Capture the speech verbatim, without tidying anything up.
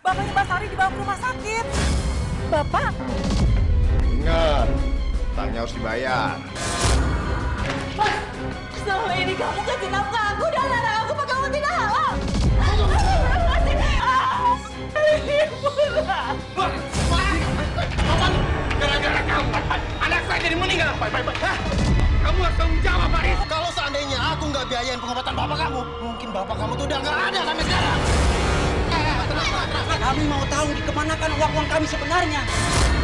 bapaknya Mbak Sari dibawa ke rumah sakit. Bapak? Ingat, utangnya harus dibayar. Mas, selama ini kamu kasih nafkah aku dan anak aku, apa kamu tidak halal? Gara-gara kamu, anak saya jadi meninggal. Baik-baik. Kamu harus tanggung jawab, Haris. Kalau seandainya aku nggak biayain pengobatan bapak kamu, mungkin bapak kamu tuh udah nggak ada sampai sekarang. Kami mau tahu dikemanakan uang-uang kami sebenarnya.